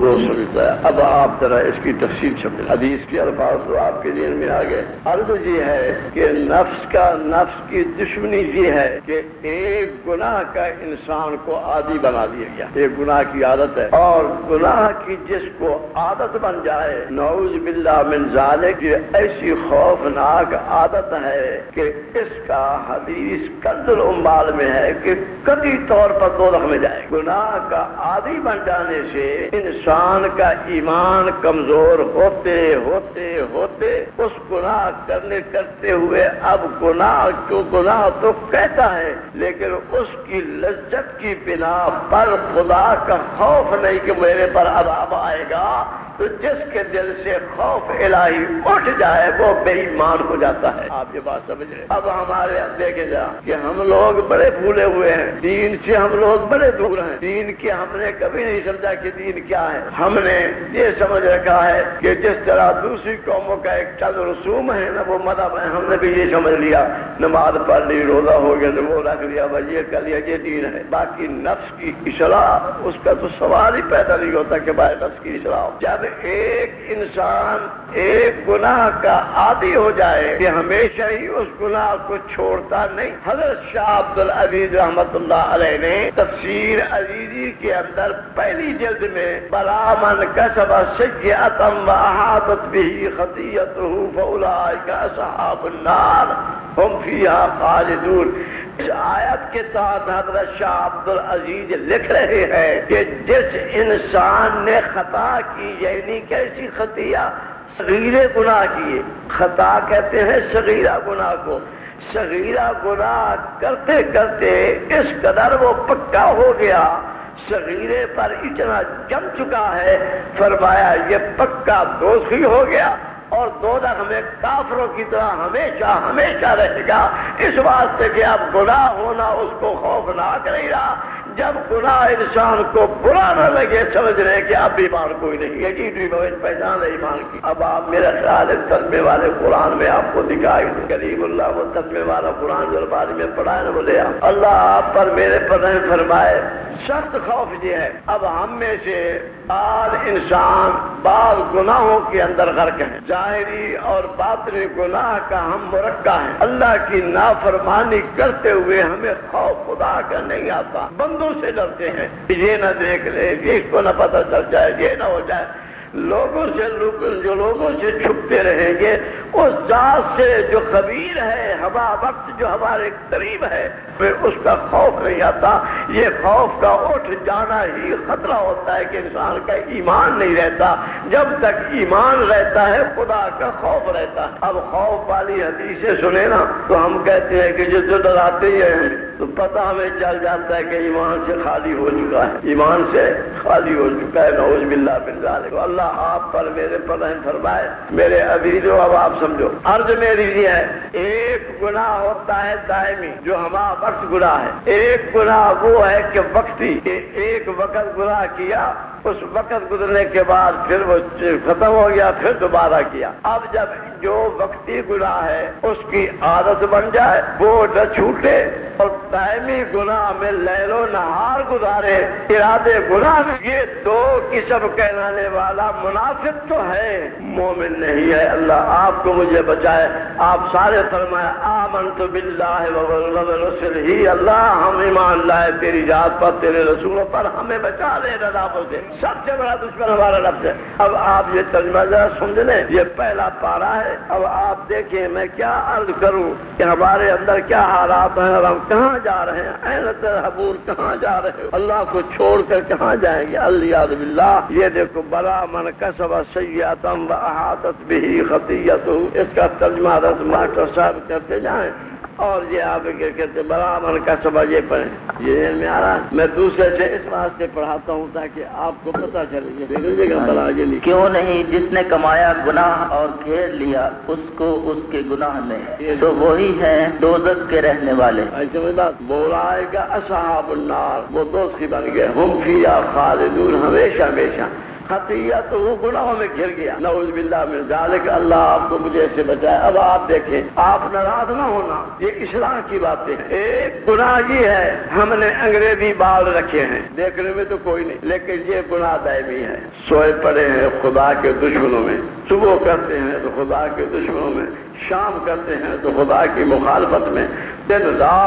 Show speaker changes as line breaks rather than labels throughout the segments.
وہ سمجھتا ہے۔ اب آپ ذرا اس کی تفصیل سمجھیں، حدیث کے الفاظ تو آپ کے ذہن میں آ گئے۔ عرض یہ ہے کہ نفس کی دشمنی یہ ہے کہ ایک گناہ کا انسان کو عادی بنا دیا گیا، ایک گناہ کی عادت ہے، اور گناہ کی جس کو عادت بن جائے، نعوذ باللہ من ذالک، یہ ایسی خوفناک عادت ہے کہ اس کا حدیث کنز العمال میں ہے کہ قطعی طور پر دوزخ میں جائے۔ گناہ کا عادی بن جانے سے انسان کا ایمان کمزور ہوتے ہوتے ہوتے اس گناہ کرتے ہوئے اب گناہ تو کہتا ہے، لیکن اس کی لذت کی بنا پر خدا کا خوف نہیں کہ میرے پر عذاب آئے گا، تو جس کے دل سے خوف الہی اٹھ جائے وہ بے ایمان ہو جاتا ہے۔ آپ یہ بات سمجھ رہے ہیں؟ اب ہمارے دیکھیں جا کہ ہم لوگ بڑے بھولے ہوئے ہیں، دین سے ہم لوگ بڑے دور ہیں، دین کے ہم نے کبھی نہیں سمجھا کہ دین کیا ہے۔ ہم نے یہ سمجھ رکھا ہے کہ جس طرح دوسری قوموں کا ایک چند رسوم ہے نا، وہ مذہب ہے، ہم نے بھی یہ سمجھ لیا، نماز پڑھ لی، روزہ ہو گیا تو وہ رکھ لیا، بس یہ کر لیا، یہ دین ہے۔ باقی نفس کی اصلاح اس کا تو سوال ہی پیدا نہیں ہوتا کہ بھائی نفس کی اصلاح۔ جب ایک انسان ایک گناہ کا عادی ہو جائے کہ ہمیشہ ہی اس گناہ کو چھوڑتا نہیں۔ حضرت شاہ عبد العزیز رحمت اللہ علیہ نے تفسیر عزیزی کے اندر پہلی جلد میں بلا من کسب سیئۃ واحاطت به خطیئتہ فاولئک اصحاب النار ہم فیہا خالدون۔ اس آیت کے ساتھ حضرت شاہ عبد العزیز لکھ رہے ہیں کہ جس انسان نے خطا کی، یعنی کیسی خطیہ؟ صغیرے گناہ کیے، خطا کہتے ہیں صغیرہ گناہ کو۔ صغیرہ گناہ کرتے کرتے اس قدر وہ پکا ہو گیا، صغیرے پر اتنا جم چکا ہے، فرمایا یہ پکا دوزخی ہو گیا اور دوزخ میں کافروں کی طرح ہمیشہ ہمیشہ رہے گا۔ اس واسطے کہ اب گناہ ہونا اس کو خوفناک نہیں رہا۔ جب گناہ انسان کو برا نہ لگے، سمجھ رہے کہ اب ایمان کوئی نہیں ہے، جی پہچان ہے ایمان کی۔ اب آپ میرا خیال ہے ترجمے والے قرآن میں آپ کو دکھائے کریم اللہ، وہ ترجمے والا قرآن جو بارے میں پڑھا ہے نا، بولے اللہ آپ پر میرے پر رحم فرمائے۔ سخت خوف یہ ہے، اب ہم میں سے بعض انسان بعض گناہوں کے اندر غرق ہیں، ظاہری اور باطنی گناہ کا ہم مرکہ ہیں۔ اللہ کی نافرمانی کرتے ہوئے ہمیں خوف خدا کا نہیں آتا، بندوں سے ڈرتے ہیں، یہ نہ دیکھ لے، اس کو نہ پتہ چل جائے، یہ نہ ہو جائے۔ لوگوں سے چھپتے رہیں گے، اس ذات سے جو خبیر ہے، ہما وقت جو ہمارے قریب ہے، پھر اس کا خوف نہیں آتا۔ یہ خوف کا اٹھ جانا ہی خطرہ ہوتا ہے کہ انسان کا ایمان نہیں رہتا۔ جب تک ایمان رہتا ہے خدا کا خوف رہتا ہے۔ اب خوف والی حدیثیں سنے نا تو ہم کہتے ہیں کہ جو ڈراتے ہی ہیں تو پتہ ہمیں چل جاتا ہے کہ ایمان سے خالی ہو چکا ہے، ایمان سے خالی ہو چکا ہے، نعوذ باللہ من ذالک۔ اللہ آپ پر میرے پر رحم فرمائے۔ میرے عزیزو اب آپ سمجھو، عرض میری یہ ہے، ایک گناہ ہوتا ہے دائمی جو ہمارا وقت گناہ ہے، ایک گناہ وہ ہے کہ وقتی، کہ ایک وقت گناہ کیا، اس وقت گزرنے کے بعد پھر وہ ختم ہو گیا، پھر دوبارہ کیا۔ اب جب جو وقتی گناہ ہے اس کی عادت بن جائے، وہ نہ چھوٹے، اور دائمی گناہ میں لیل و نہار گزارے، ارادے گناہ میں، یہ دو قسم کہلانے والا منافق تو ہے، مومن نہیں ہے۔ اللہ آپ کو مجھے بچائے۔ آپ سارے فرمائے آمنت باللہ ورسلہ، اللہ ہم ایمان لائے تیری ذات پر، تیرے رسولوں پر، ہمیں بچا لے عذابوں سے، سب سے بڑا دشمن ہمارا نفس ہے۔ اب آپ یہ ترجمہ ذرا سمجھ لیں، یہ پہلا پارہ ہے۔ اب آپ دیکھیں میں کیا عرض کروں کہ ہمارے اندر کیا حالات ہیں اور ہم کہاں جا رہے ہیں، این تذہبون، کہاں جا رہے ہو، اللہ کو چھوڑ کر کہاں جائیں گے، الیاذ باللہ۔ یہ دیکھو بلا من کسب سیئۃ واحاطت به خطیئتہ، اس کا ترجمہ حضرت ماسٹر صاحب کرتے جائیں، اور یہ آپ کیا کہتے بلا من کسب، یہ پڑھیں، یہ میں آ رہا ہے۔ میں دوسرے سے اس واسطے پڑھاتا ہوں تاکہ آپ کو پتہ چلے کہ بلا یہ نہیں، کیوں نہیں
جس نے کمایا گناہ اور گھیر لیا اس کو اس کے گناہ میں، تو وہی ہے دوزخ کے رہنے والے۔
ایسے میں بات بولائے گا اصحاب النار، وہ دوزخی بن گئے، ہم فیہا خالدون، ہمیشہ ہمیشہ खतियत वो गुनाहों में घिर गया। नऊज़ बिल्लाह मिन ज़ालिक, अल्लाह आपको मुझे से बचाए। अब आप देखें, आप नाराज ना होना, ये इस्लाह की बातें हैं। एक गुनाह ये है हमने अंग्रेजी बाल रखे हैं, देखने में तो कोई नहीं, लेकिन ये गुनाह दायमी है। सोए पड़े हैं खुदा के दुश्मनों में, सुबह करते हैं तो खुदा के दुश्मनों में, शाम करते हैं तो खुदा की मुखालफत में, दिन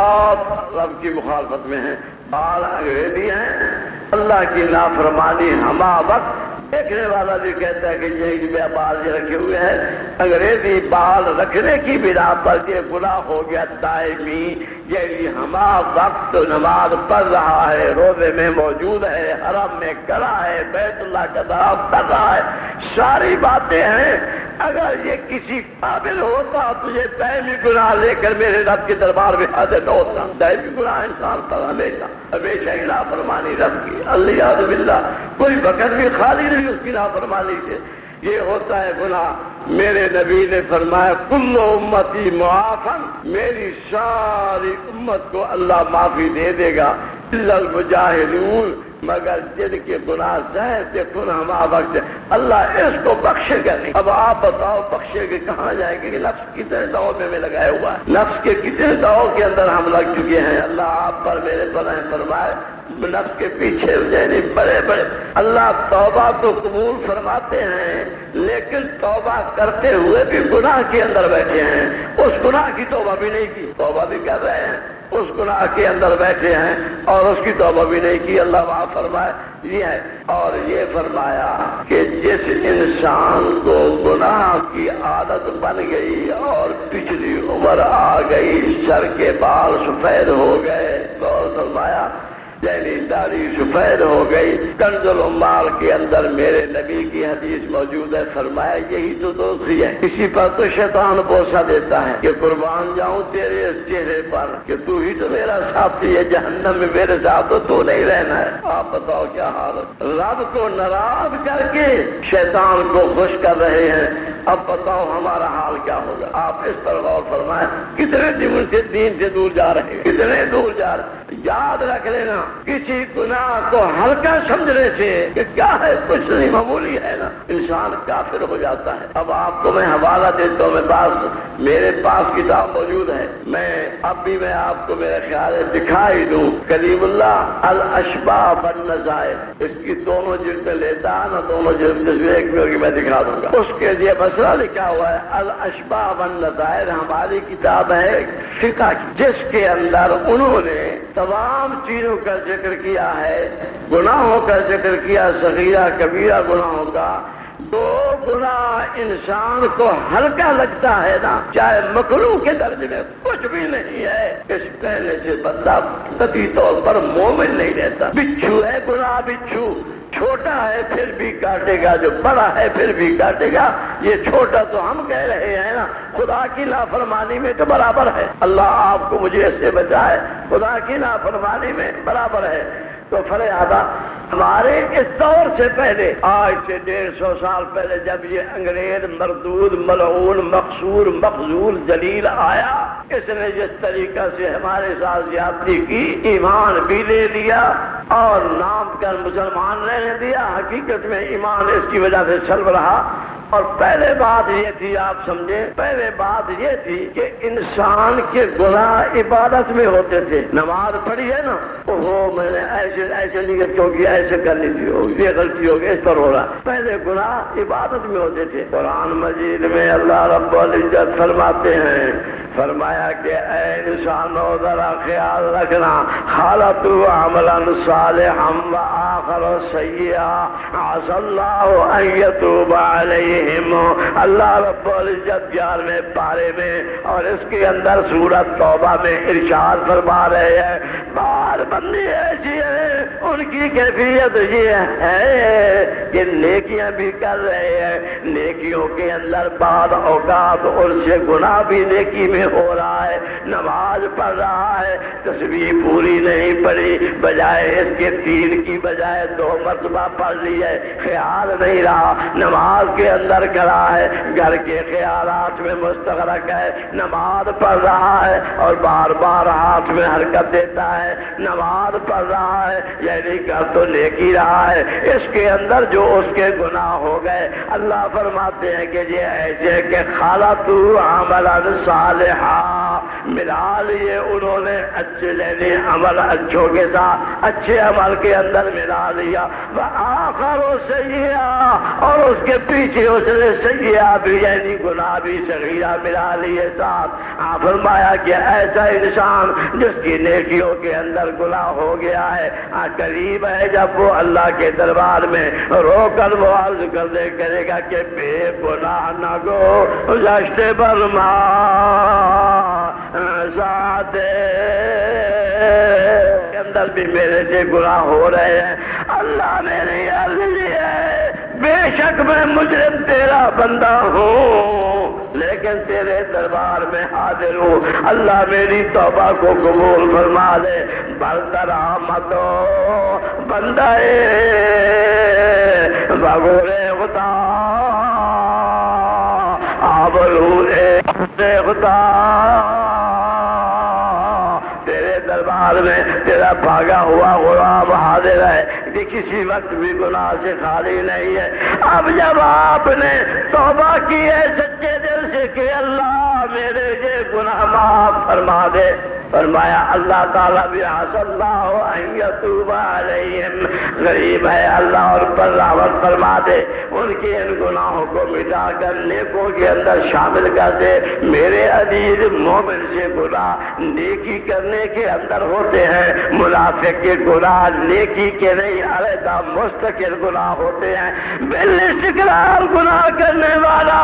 रात रब की मुखालफत में है। बाल अंग्रेजी हैं, अल्लाह की नाफरमानी हमा वक्त। देखने वाला भी कहता है कि यही बाल रखे हुए हैं, अंग्रेजी बाल रखने की बिना पर ये गुनाह हो गया दायमी। यही हमा वक्त नमाज पढ़ रहा है, रोजे में मौजूद है, हरम में खड़ा है, बैतुल्लाह का तवाफ कर रहा है, सारी बातें हैं। अगर ये किसी काबिल होता तो ये दायमी गुनाह लेकर मेरे रब के दरबार में हाजिर न होता। दायमी गुनाह इंसान पर हमेशा हमेशा ही नाफरमानी रब की, अल्लाह बिल्लाह, कोई वक़्त भी खाली नहीं उसकी नाफरमानी से। ये होता है गुनाह। मेरे नबी ने फरमाया कुल्लु उम्मती मुआफन, मेरी सारी उम्मत को अल्लाह माफी दे देगा, इल्लल मुजाहिदून, मगर जिनके गुनाह ज़ाहिर से गुनाह वक्त अल्लाह इसको बख्शेगा नहीं। अब आप बताओ बख्शेगा कहाँ जाएंगे? कि नफ्स कितने दाव में लगाया हुआ है, नफ्स के कितने दाव के अंदर हम लग चुके हैं। अल्लाह आप पर मेरे पर फरमाए, नफ्स के पीछे यानी बड़े बड़े अल्लाह तौबा को कबूल फरमाते हैं, लेकिन तौबा करते हुए भी गुनाह के अंदर बैठे हैं। उस गुनाह की तौबा भी नहीं की, तौबा भी कर रहे हैं, उस गुनाह के अंदर बैठे हैं और उसकी तौबा भी नहीं की। अल्लाह वहाँ फरमाए ये है। और ये फरमाया कि जिस इंसान को गुनाह की आदत बन गई और पिछली उम्र आ गई, सर के बाल सफेद हो गए, तो फरमाया यानी दाढ़ी सफेद हो गई। कंजुल उम्माल के अंदर मेरे नबी की हदीस मौजूद है, फरमाया यही तो दोस्ती है। इसी पर तो शैतान बोसा देता है कि कुर्बान जाऊं तेरे चेहरे पर, कि तू ही तो मेरा साथी है, जहन्नम में मेरे साथ तो तू नहीं रहना है। आप बताओ क्या हाल है? रब को नाराज करके शैतान को खुश कर रहे हैं। अब बताओ हमारा हाल क्या होगा? आप इस पर गौर फरमाएं, कितने दिन से दीन से दूर जा रहे हैं, कितने दूर जा रहे। याद रख लेना, किसी गुनाह को हल्का समझने से कि क्या है, कुछ नहीं, मामूली है ना, इंसान काफिर हो जाता है। अब आपको मैं हवाला देता हूँ, मेरे पास किताब मौजूद है, मैं आपको मेरा ख्याल है दिखाई दूं, कलीमुल्लाह अल अशबाह वन नज़ाइर, इसकी दोनों जिल्दें लेता है ना, दोनों जिल्दें एक में होगी, मैं दिखा दूंगा। उसके लिए मसला लिखा हुआ है अल अशबाह वन नज़ाइर, हमारी किताब है फिक़ह की, जिसके अंदर उन्होंने तमाम चीजों का जिक्र किया है, गुनाहों का जिक्र किया, सगीरा कबीरा गुनाहों का। दो गुनाह इंसान को हल्का लगता है ना, चाहे मकरूह के दर्जे में कुछ भी नहीं है, इस कहने से बंदा कतई तौर पर मोमिन नहीं रहता। बिच्छू है गुनाह, बिच्छू छोटा है फिर भी काटेगा, जो बड़ा है फिर भी काटेगा। ये छोटा तो हम कह रहे हैं ना, खुदा की नाफरमानी में तो बराबर है। अल्लाह आपको मुझे इससे बचाए, खुदा की नाफरमानी में बराबर है। तो फरियादा हमारे इस दौर से पहले, आज से 150 साल पहले, जब ये अंग्रेज मरदूद मलऊन मकसूर मखजूल जलील आया, इसने जिस तरीका से हमारे साथ ज्यादती की, ईमान भी ले लिया और नाम कर मुसलमान रहने दिया, हकीकत में ईमान इसकी वजह से चल रहा। और पहले बात ये थी, आप समझे, पहले बात ये थी कि इंसान के गुनाह इबादत में होते थे। नमाज पढ़ी है ना, वो मैंने ऐसे नियत क्यों किया, ऐसे करनी थी, ये गलती हो गई, इस पर हो रहा। पहले गुनाह इबादत में होते थे। कुरान मजीद में अल्लाह रब्बुल इज्जत फरमाते हैं, फरमाया कि ऐ इंसानो जरा ख्याल रखना, खालतु अमलन सालिहन व आखर सय्या असल्लाहु अन यतूब अलैहिम। अल्लाह रब्बुल इज्जत 11वें पारे में और इसके अंदर सूरत तौबा में इरशाद फरमा रहे हैं, बार बंदी ऐसी है, उनकी कैफियत ये है कि नेकियां भी कर रहे हैं, नेकियों के अंदर बाद औकात उनसे गुनाह भी नेकी में हो रहा है। नमाज पढ़ रहा है, तस्बीह पूरी नहीं पढ़ी, बजाय इसके 3 की बजाय 2 मरतबा पढ़ ली है, ख्याल नहीं रहा, नमाज के अंदर खड़ा है, घर के ख्यालात में मुस्तगरक है, नमाज पढ़ रहा है और बार बार हाथ में हरकत देता है, नमाज पढ़ रहा है, यानी कर तो नेकी रहा है, इसके अंदर जो اس کے گناہ ہو گئے۔ اللہ فرماتے ہیں کہ یہ ایسے کہ خالتو عملا صالحا، ملا لیے انہوں نے اچھے لینے عمل اچھوں کے ساتھ، اچھے عمل کے اندر ملا لیا، وآخر سیئہ، اور اس کے پیچھے اس نے سیئہ بھی یعنی گناہ بھی صغیرہ ملا لیے ساتھ۔ آپ فرمایا کہ ایسا انسان جس کی نیکیوں کے اندر گناہ ہو گیا ہے، قریب ہے جب وہ اللہ کے دربار میں رو کر وہ عرض کرے گا کہ بے گناہ نہ گو جشت برما ذاتے کے اندر بھی میرے سے گناہ ہو رہے ہیں۔ اللہ میری عرض ہے بے شک میں مجرم تیرا بندہ ہوں، لیکن تیرے دربار میں حاضر ہوں، اللہ میری توبہ کو قبول فرما لے۔ برطرامتو بندہ بغورے خدا آبرورے خدا، تیرے دربار میں تیرا بھاگا ہوا غلام حاضر ہے کہ کسی وقت بھی گناہ سے خالی نہیں ہے۔ اب جب آپ نے توبہ کی ہے سچے دل سے کہ اللہ میرے یہ گناہ معاف فرما دے، فرمایا اللہ تعالیٰ بھی عسى اللہ ان یتوب علیہم، غریب ہے اللہ اور پر رحمت فرما دے، ان کے ان گناہوں کو مٹا کر نیکوں کے اندر شامل کر دے۔ میرے عزیز مومن سے گناہ نیکی کرنے کے اندر ہوتے ہیں، منافق کے گناہ نیکی کے نہیں علیحدہ مستقل گناہ ہوتے ہیں۔ بالاستقرار گناہ کرنے والا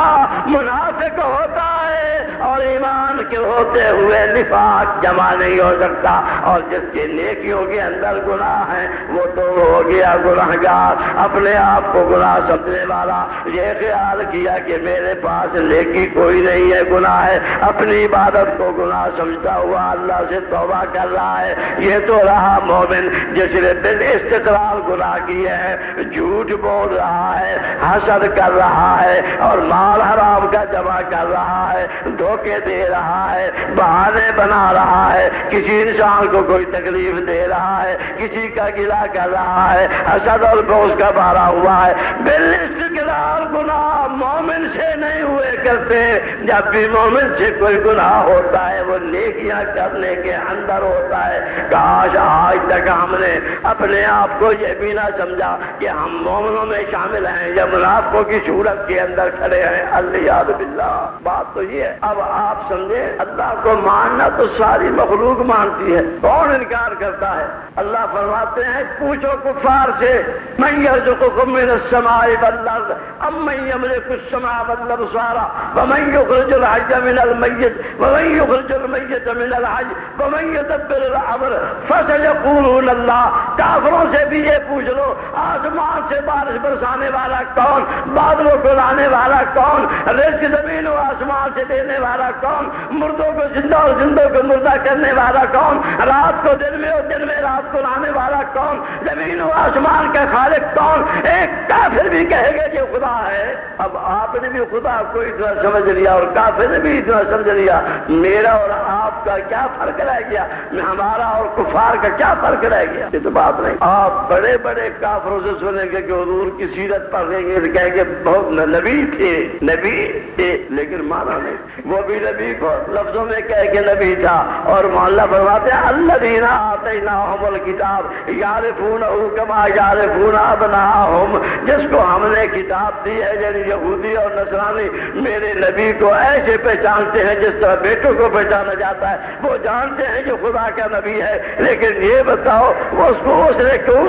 منافق ہوتا ہے اور ایمان کے ہوتے ہوئے نفاق جمع نہیں ہو سکتا، اور جس کے نیکیوں کے اندر گناہ ہے وہ تو ہو گیا گناہگار، اپنے آپ کو گناہ سمجھنے والا، یہ خیال کیا کہ میرے پاس نیکی کوئی نہیں ہے، گناہ ہے، اپنی عبادت کو گناہ سمجھتا ہوا اللہ سے توبہ کر رہا ہے۔ یہ تو رہا مومن جس نے بالاستقرار گناہ کیے ہیں، جھوٹ بول رہا ہے، حسد کر رہا ہے اور مال حرام کا جمع کر رہا ہے، دھوکے دے رہا ہے، بہانے بنا رہا ہے، کسی انسان کو کوئی تکلیف دے رہا ہے، کسی کا گلہ کر رہا ہے، حسد اور بغض کا بھرا ہوا ہے۔ بالاستقرار گناہ مومن سے نہیں ہوئے کرتے، جب بھی مومن سے کوئی گناہ ہوتا ہے وہ نیکیاں کرنے کے اندر ہوتا ہے۔ کاش آج تک ہم نے اپنے آپ کو یہ بھی نہ سمجھا کہ ہم مومنوں میں شامل ہیں یا منافقوں کی صورت کے اندر کھڑے ہیں۔ الیاذ باللہ، بات تو یہ ہے۔ اب آپ سمجھے اللہ کو ماننا تو ساری مخلوق مانتی ہے، کون انکار کرتا ہے؟ اللہ فرماتے ہیں پوچھو کفار سے، من یرزقکم من السماء والارض ام من یملک السمع والابصار ومن یخرج الحی من المیت ومن یخرج المیت من الحی ومن یدبر الامر فسیقولون اللہ۔ کافروں سے بھی یہ پوچھ لو آسمان سے بارش برسانے والا کون، بادلوں کو لانے والا کون، رزق زمین و آسمان سے دینے والا کون، مردوں کو زندہ اور زندوں کو مردہ کرنے والا کون، رات کو دن میں اور دن میں رات کو لانے والا کون، زمین و آسمان کا خالق کون؟ ایک کافر بھی کہے گا کہ خدا ہے۔ اب آپ نے بھی خدا کو اتنا سمجھ لیا اور کافر نے بھی اتنا سمجھ لیا، میرا اور آپ کا کیا فرق رہ گیا، ہمارا اور کفار کا کیا فرق رہ گیا؟ یہ تو بات نہیں۔ آپ بڑے بڑے کافروں سے سنیں گے کہ حضور کی سیرت پڑھ لیں گے تو کہیں گے بہت نبی تھے، نبی تھے، لیکن مانا نہیں، وہ بھی نبی کو لفظوں میں کہہ کے نبی تھا۔ اور اللہ فرماتے ہیں الذین آتیناہم الکتاب یعرفونہ کما یعرفون ابناءہم، جس کو ہم نے کتاب دی ہے یعنی یہودی اور نصرانی میرے نبی کو ایسے پہچانتے ہیں جس طرح بیٹوں کو پہچانا جاتا ہے، وہ جانتے ہیں کہ خدا کا نبی ہے۔ لیکن یہ بتاؤ اس نے کیوں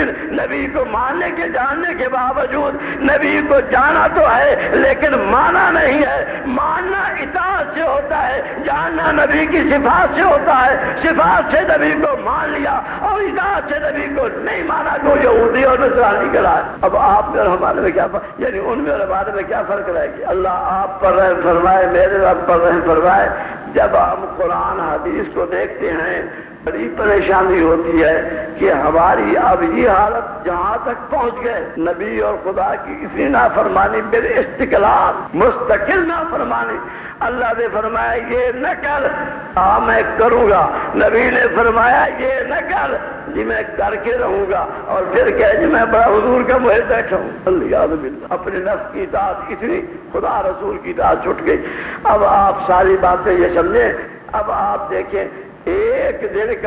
نبی کو ماننے کے جاننے کے باوجود نبی کو جانا تو ہے لیکن مانا نہیں ہے۔ ماننا اطاعت سے ہوتا ہے، جاننا نبی کی صفات سے ہوتا ہے، صفات سے نبی کو مان لیا اور اطاعت سے نبی کو نہیں مانا تو یہودی اور نصرانی کرا۔ اب آپ میں اور ہمارے میں کیا فرق، یعنی ان میں اور ہمارے میں کیا فرق رہ گیا؟ اللہ آپ پر رحم فرمائے، میرے رب پر رحم فرمائے۔ جب ہم قرآن حدیث کو دیکھتے ہیں بڑی پریشانی ہوتی ہے کہ ہماری اب یہ حالت جہاں تک پہنچ گئے، نبی اور خدا کی اتنی نافرمانی، بالاستقلال مستقل نافرمانی۔ اللہ نے فرمایا یہ نہ کر، میں کروں گا، نبی نے فرمایا یہ نہ کر، جی میں کر کے رہوں گا، اور پھر کہ جی میں بڑا حضور کا محب بیٹھا ہوں، اللہ باللہ، اپنے نفس کی اطاعت اتنی خدا رسول کی اطاعت چھوٹ گئی۔ اب آپ ساری باتیں یہ سمجھیں، اب آپ دیکھیں ایک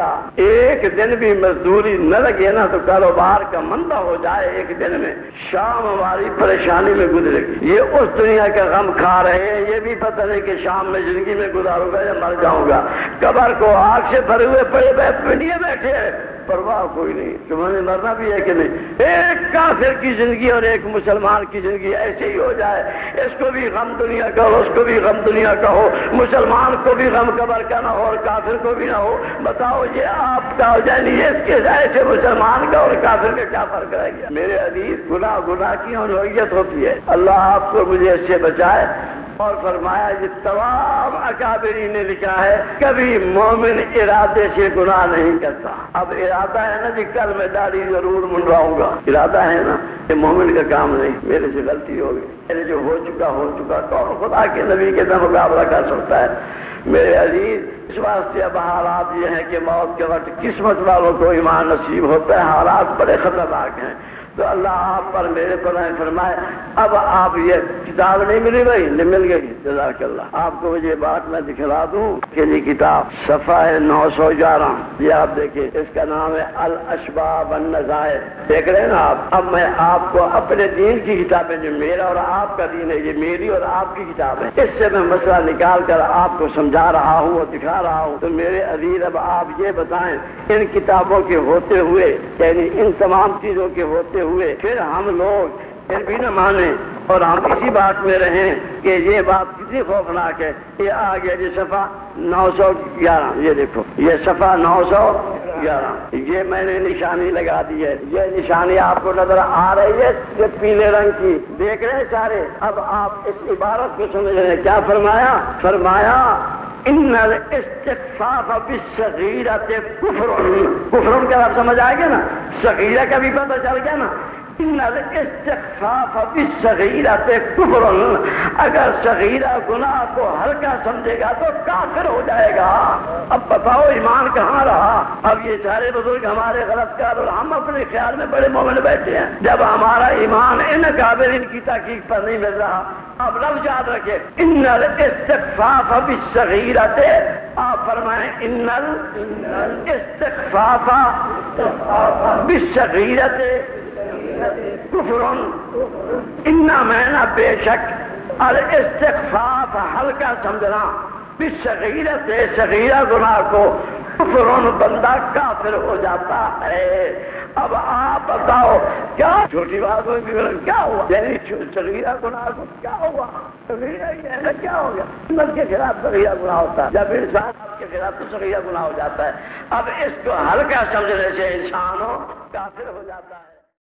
دن بھی مزدوری نہ لگے نا تو کاروبار کا مندہ ہو جائے ایک دن میں، شام ہماری پریشانی میں گزرے گی۔ یہ اس دنیا کا غم کھا رہے ہیں، یہ بھی پتہ نہیں کہ شام میں زندگی میں گزاروں گا یا مر جاؤں گا۔ قبر کو آگ سے بھرے ہوئے پڑے بیٹھے ہیں، پرواہ کوئی نہیں، تمہیں مرنا بھی ہے کہ نہیں۔ ایک کافر کی زندگی اور ایک مسلمان کی زندگی ایسے ہی ہو جائے، اس کو بھی غم دنیا کا ہو، اس کو بھی غم دنیا کا ہو، مسلمان کو بھی غم قبر کا نہ ہو اور کافر کو بھی نہ ہو۔ بتاؤ یہ آپ کا ہو جائے نہیں، اس کے ذائقے سے مسلمان کا اور کافر کا کیا فرق رہ گیا؟ میرے عزیز، گناہ کی نوعیت ہوتی ہے، اللہ آپ کو مجھے اس سے بچائے۔ اور فرمایا یہ تمام اکابرین نے لکھا ہے کبھی مومن ارادے سے گناہ نہیں کرتا۔ اب ارادہ ہے نا جی کل میں داڑھی ضرور منڈواؤں گا، ارادہ ہے نا، یہ مومن کا کام نہیں۔ میرے سے غلطی ہو گئی، میرے جو ہو چکا کون خدا کے نبی کے ساتھ مقابلہ کر سکتا ہے؟ میرے عزیز، اس واسطے اب حالات یہ ہیں کہ موت کے وقت قسمت والوں کو ایمان نصیب ہوتا ہے، حالات بڑے خطرناک ہیں۔ تو اللہ آپ پر میرے پر فرمائے اب آپ یہ کتاب نہیں ملی بھائی، نہیں مل گئی، جزاک اللہ۔ آپ کو یہ بات میں دکھلا دوں کہ یہ کتاب صفحہ ہے 911، یہ آپ دیکھیں، اس کا نام ہے الاشباح والنظائر، دیکھ رہے ہیں نا آپ۔ اب میں آپ کو اپنے دین کی کتابیں، جو میرا اور آپ کا دین ہے، یہ میری اور آپ کی کتاب ہے، اس سے میں مسئلہ نکال کر آپ کو سمجھا رہا ہوں اور دکھا رہا ہوں۔ تو میرے عزیز اب آپ یہ بتائیں، ان کتابوں کے ہوتے ہوئے، یعنی ان تمام چیزوں کے ہوتے ہوئے پھر ہم لوگ پھر بھی نہ مانیں اور ہم اسی بات میں رہیں کہ یہ بات کتنی خوفناک ہے۔ یہ آ گیا جی صفحہ 911، یہ دیکھو، یہ صفحہ 911، یہ میں نے نشانی لگا دی ہے، یہ نشانی آپ کو نظر آ رہی ہے، یہ پیلے رنگ کی، دیکھ رہے ہیں سارے۔ اب آپ اس عبارت کو سمجھ رہے ہیں، کیا فرمایا ان الاستخفاف بالصغیرۃ کفر، کفر کا آپ سمجھ آئے گا نا، صغیرہ کا بھی پتہ چل گیا نا۔ ان الاستخفاف بالصغیرۃ کفر، اگر صغیرہ گناہ کو ہلکا سمجھے گا تو کافر ہو جائے گا۔ اب بتاؤ ایمان کہاں رہا؟ اب یہ سارے بزرگ ہمارے غلط کار اور ہم اپنے خیال میں بڑے مومن بیٹھے ہیں، جب ہمارا ایمان ان قابلین کی تحقیق پر نہیں مل رہا۔ اب لفظ یاد رکھے، ان الاستخفاف بالصغیرۃ، آپ فرمائیں ان الاستخفاف بالصغیرۃ کفر، انا میں بے شک الاستخفاف ہلکا سمجھنا، بالصغیرۃ صغیرہ گناہ کو، کفر بندہ کافر ہو جاتا ہے۔ اب آپ بتاؤ کیا چھوٹی بات ہوگی، کیا ہوا؟ یعنی صغیرہ گناہ کو کیا ہوا؟ صغیرہ کیا ہو گیا؟ انسان کے خلاف صغیرہ گناہ ہوتا ہے، جب انسان آپ کے خلاف تو صغیرہ گناہ ہو جاتا ہے۔ اب اس کو ہلکا سمجھنے سے انسان کافر ہو جاتا ہے۔